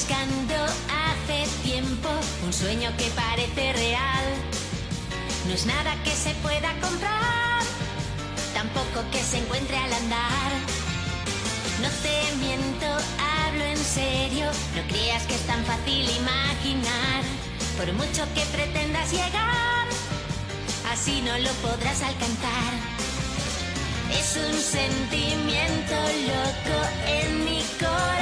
buscando hace tiempo un sueño que parece real. No es nada que se pueda comprar, tampoco que se encuentre al andar. No te miento, hablo en serio, no creas que es tan fácil imaginar. Por mucho que pretendas llegar, así no lo podrás alcanzar. Es un sentimiento loco en mi corazón